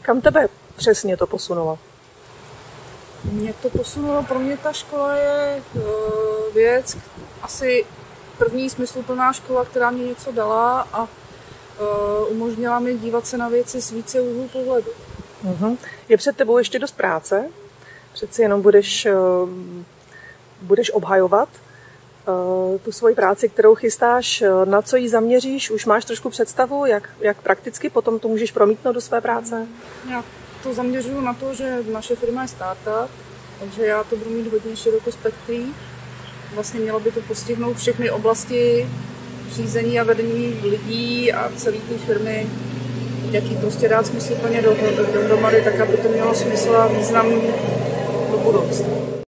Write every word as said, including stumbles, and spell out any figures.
Kam tebe přesně to posunulo? Mě to posunulo, pro mě ta škola je uh, věc, asi první smysluplná škola, která mě něco dala a uh, umožnila mi dívat se na věci z více úhlů pohledu. Uh-huh. Je před tebou ještě dost práce, přeci jenom budeš, uh, budeš obhajovat uh, tu svoji práci, kterou chystáš, na co ji zaměříš, už máš trošku představu, jak, jak prakticky potom to můžeš promítnout do své práce? Já to zaměřuju na to, že naše firma je startup, takže já to budu mít hodně širokospektrý. Vlastně mělo by to postihnout všechny oblasti řízení a vedení lidí a celé té firmy, jak ji prostě dát smysluplně dohromady, tak aby to mělo smysl a význam do budoucna.